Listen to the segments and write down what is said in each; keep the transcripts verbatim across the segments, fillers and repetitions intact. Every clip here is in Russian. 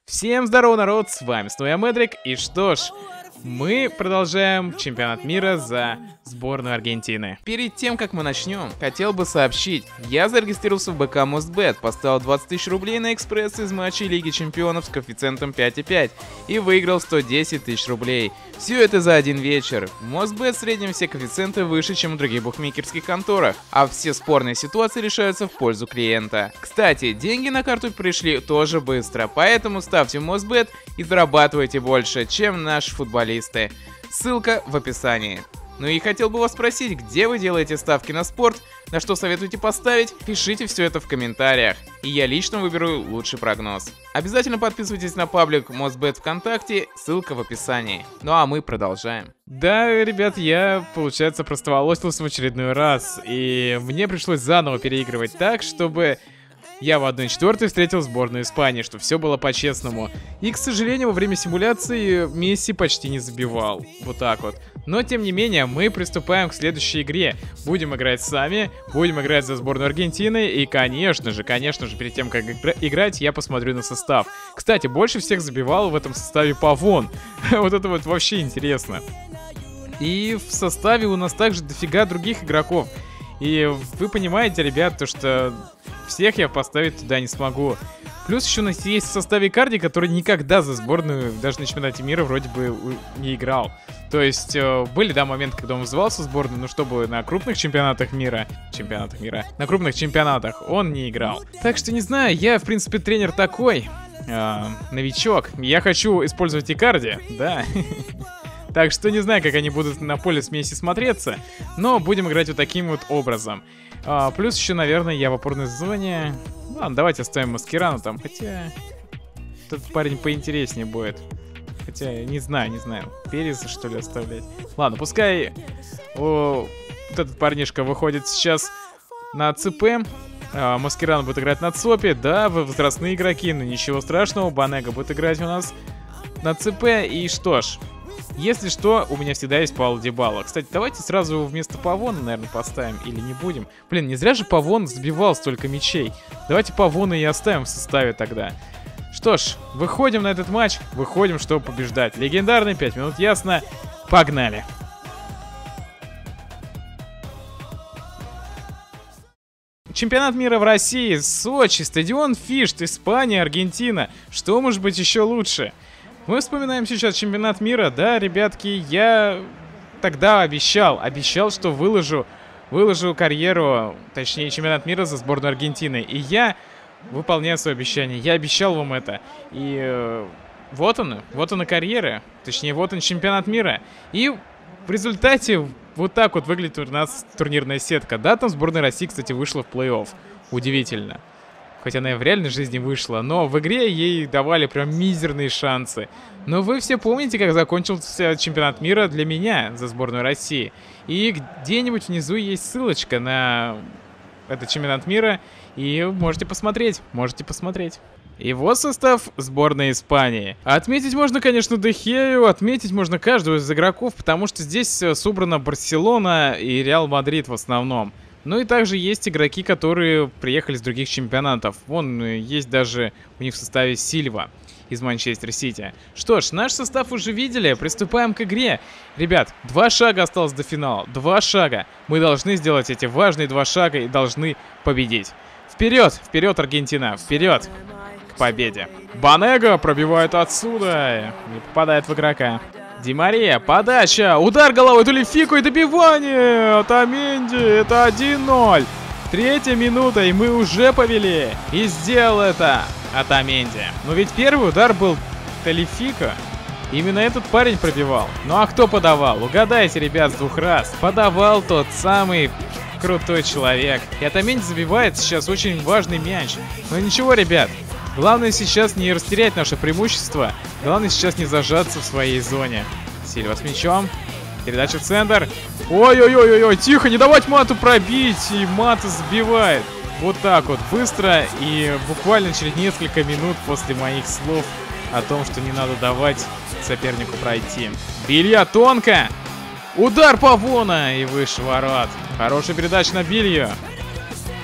Всем здорово, народ, с вами снова я, Мэдрик, и что ж, мы продолжаем чемпионат мира за сборную Аргентины. Перед тем, как мы начнем, хотел бы сообщить, я зарегистрировался в БК Мостбет, поставил двадцать тысяч рублей на экспресс из матчей Лиги Чемпионов с коэффициентом пять и пять и выиграл сто десять тысяч рублей. Все это за один вечер. В Мостбет в среднем все коэффициенты выше, чем в других букмекерских конторах, а все спорные ситуации решаются в пользу клиента. Кстати, деньги на карту пришли тоже быстро, поэтому ставьте в Мостбет и зарабатывайте больше, чем наши футболисты. Ссылка в описании. Ну и хотел бы вас спросить, где вы делаете ставки на спорт, на что советуете поставить, пишите все это в комментариях, и я лично выберу лучший прогноз. Обязательно подписывайтесь на паблик Мостбет ВКонтакте, ссылка в описании. Ну а мы продолжаем. Да, ребят, я, получается, простоволосился в очередной раз, и мне пришлось заново переигрывать так, чтобы я в одной четвертой встретил сборную Испании, что все было по-честному. И, к сожалению, во время симуляции Месси почти не забивал. Вот так вот. Но, тем не менее, мы приступаем к следующей игре. Будем играть сами, будем играть за сборную Аргентины. И, конечно же, конечно же, перед тем, как играть, я посмотрю на состав. Кстати, больше всех забивал в этом составе Павон. Вот это вот вообще интересно. И в составе у нас также дофига других игроков. И вы понимаете, ребят, то что всех я поставить туда не смогу. Плюс еще у нас есть в составе Карди, который никогда за сборную, даже на чемпионате мира, вроде бы не играл. То есть э, были, да, моменты, когда он вызывался в сборную, но чтобы на крупных чемпионатах мира, чемпионатах мира, на крупных чемпионатах он не играл. Так что не знаю, я, в принципе, тренер такой, э, новичок. Я хочу использовать Икарди, да. Так что не знаю, как они будут на поле с Месси смотреться, но будем играть вот таким вот образом. А, плюс еще, наверное, я в опорной зоне. Ладно, давайте оставим Маскерану там, хотя этот парень поинтереснее будет. Хотя, не знаю, не знаю, Переса, что ли, оставлять. Ладно, пускай о, вот этот парнишка выходит сейчас на ЦП. А, Маскеран будет играть на ЦОПе. Да, вы возрастные игроки, но ничего страшного. Банега будет играть у нас на ЦП. И что ж, если что, у меня всегда есть Пауло Дибала. Кстати, давайте сразу вместо Павона, наверное, поставим. Или не будем. Блин, не зря же Павон забивал столько мячей. Давайте Павона и оставим в составе тогда. Что ж, выходим на этот матч. Выходим, чтобы побеждать. Легендарный, пять минут, ясно. Погнали. Чемпионат мира в России, Сочи, стадион Фишт, Испания, Аргентина. Что может быть еще лучше? Мы вспоминаем сейчас чемпионат мира, да, ребятки, я тогда обещал, обещал, что выложу, выложу карьеру, точнее, чемпионат мира за сборную Аргентины. И я выполняю свое обещание, я обещал вам это. И э, вот он, вот он и карьера, точнее, вот он чемпионат мира. И в результате вот так вот выглядит у нас турнирная сетка. Да, там сборная России, кстати, вышла в плей-офф, удивительно. Хотя она и в реальной жизни вышла, но в игре ей давали прям мизерные шансы. Но вы все помните, как закончился чемпионат мира для меня за сборную России. И где-нибудь внизу есть ссылочка на этот чемпионат мира, и можете посмотреть, можете посмотреть. И вот состав сборной Испании. Отметить можно, конечно, Де Хею, отметить можно каждого из игроков, потому что здесь собрана Барселона и Реал Мадрид в основном. Ну и также есть игроки, которые приехали с других чемпионатов. Вон, есть даже у них в составе Сильва из Манчестер Сити. Что ж, наш состав уже видели, приступаем к игре. Ребят, два шага осталось до финала, два шага. Мы должны сделать эти важные два шага и должны победить. Вперед, вперед, Аргентина, вперед к победе. Банега пробивает отсюда, не попадает в игрока. Ди Мария, подача, удар головой Тулифику и добивание от Аменди, это один ноль. Третья минута, и мы уже повели. И сделал это от Аменди. Но ведь первый удар был Тулифико. Именно этот парень пробивал. Ну а кто подавал? Угадайте, ребят, с двух раз. Подавал тот самый крутой человек. И от Аменди забивает сейчас очень важный мяч. Но ничего, ребят. Главное сейчас не растерять наше преимущество. Главное сейчас не зажаться в своей зоне. Сильва с мячом. Передача в центр. Ой-ой-ой-ой, тихо, не давать Мату пробить. И Мата сбивает. Вот так вот, быстро. И буквально через несколько минут после моих слов о том, что не надо давать сопернику пройти. Билья тонко. Удар Павона и выше ворот. Хорошая передача на Билью.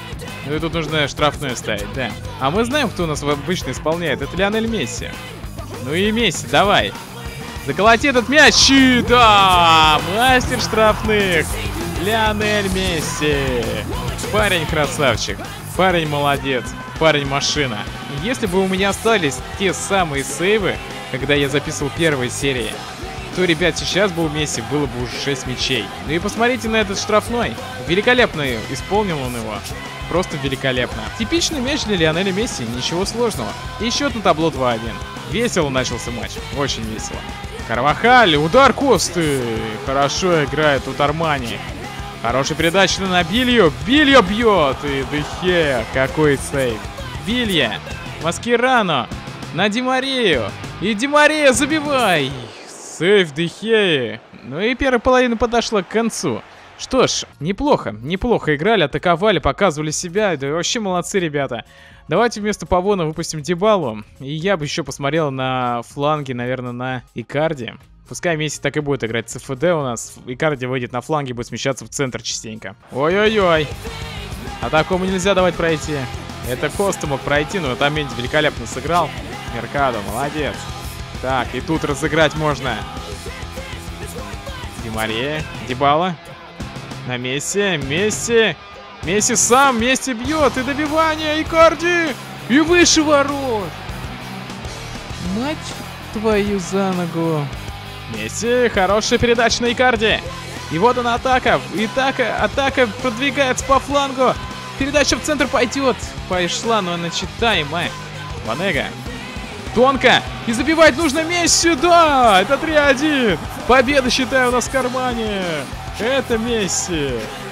Ну и тут нужно штрафную ставить, да. А мы знаем, кто у нас обычно исполняет. Это Лионель Месси. Ну и Месси, давай. Заколоти этот мяч. И да, мастер штрафных. Лионель Месси. Парень красавчик. Парень молодец. Парень машина. Если бы у меня остались те самые сейвы, когда я записывал первые серии, то, ребят, сейчас бы у Месси было бы уже шесть мячей. Ну и посмотрите на этот штрафной. Великолепно исполнил он его. Просто великолепно. Типичный мяч для Лионеля Месси, ничего сложного. И счет на табло два один. Весело начался матч. Очень весело. Карвахаль, удар Косты. Хорошо играет тут Армани. Хорошая передача на Бильо. Бильо бьет. И Дехе. Какой сейв. Билья. Маскерано. На Ди Марию. И Ди Мария, забивай. Сейв Дехе. Ну и первая половина подошла к концу. Что ж, неплохо, неплохо играли, атаковали, показывали себя. Да вообще молодцы, ребята. Давайте вместо Павона выпустим Дибалу. И я бы еще посмотрел на фланге, наверное, на Икарди. Пускай Месси так и будет играть в ЦФД у нас. Икарди выйдет на фланге, будет смещаться в центр частенько. Ой-ой-ой. А такому нельзя давать пройти. Это Коста мог пройти, но там Менди великолепно сыграл. Меркадо, молодец. Так, и тут разыграть можно. Ди Мария, Дибала. На Месси, Месси. Месси сам, Месси бьет. И добивание, Икарди. И выше ворот. Мать твою за ногу. Месси, хорошая передача на Икарди. И вот она атака. И атака, атака продвигается по флангу. Передача в центр пойдет. Пошла, но она читаемая. Ванега. Тонко. И забивать нужно Месси. Да, это три один. Победа, считаю, у нас в кармане. Это Месси.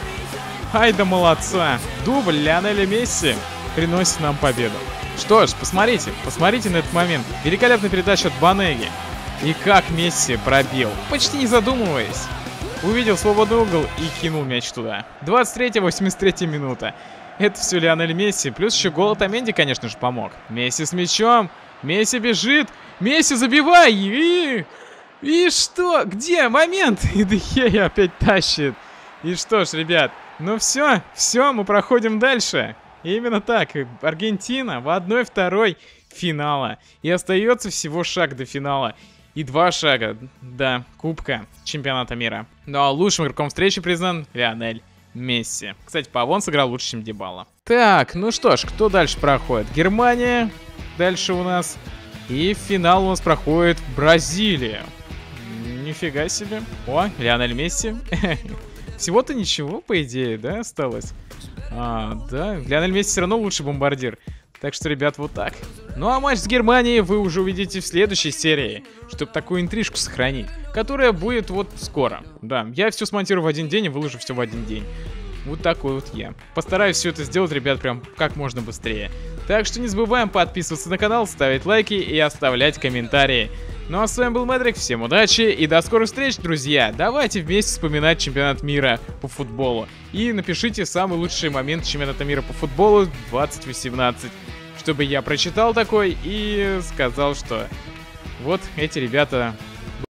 Ай да молодца. Дубль Лионеля Месси приносит нам победу. Что ж, посмотрите, посмотрите на этот момент. Великолепная передача от Банеги. И как Месси пробил, почти не задумываясь. Увидел свободный угол и кинул мяч туда. двадцать третья, восемьдесят третья минута. Это все Лионель Месси. Плюс еще гол от Аменди, конечно же, помог. Месси с мячом. Месси бежит. Месси забивай. И... И что? Где момент? И Дехе опять тащит. И что ж, ребят, ну все, все, мы проходим дальше. И именно так, Аргентина в одной-второй финала. И остается всего шаг до финала. И два шага до Кубка Чемпионата мира. Ну а лучшим игроком встречи признан Лионель Месси. Кстати, Павон сыграл лучше, чем Дибала. Так, ну что ж, кто дальше проходит? Германия дальше у нас. И финал у нас проходит Бразилия. Нифига себе. О, Лионель Месси. Всего-то ничего, по идее, да, осталось? А, да, Лионель Месси все равно лучший бомбардир. Так что, ребят, вот так. Ну а матч с Германией вы уже увидите в следующей серии, чтобы такую интрижку сохранить, которая будет вот скоро. Да, я все смонтирую в один день и выложу все в один день. Вот такой вот я. Постараюсь все это сделать, ребят, прям как можно быстрее. Так что не забываем подписываться на канал, ставить лайки и оставлять комментарии. Ну а с вами был Мэдрик, всем удачи и до скорых встреч, друзья! Давайте вместе вспоминать чемпионат мира по футболу. И напишите самый лучший момент чемпионата мира по футболу двадцать восемнадцать, чтобы я прочитал такой и сказал, что вот эти ребята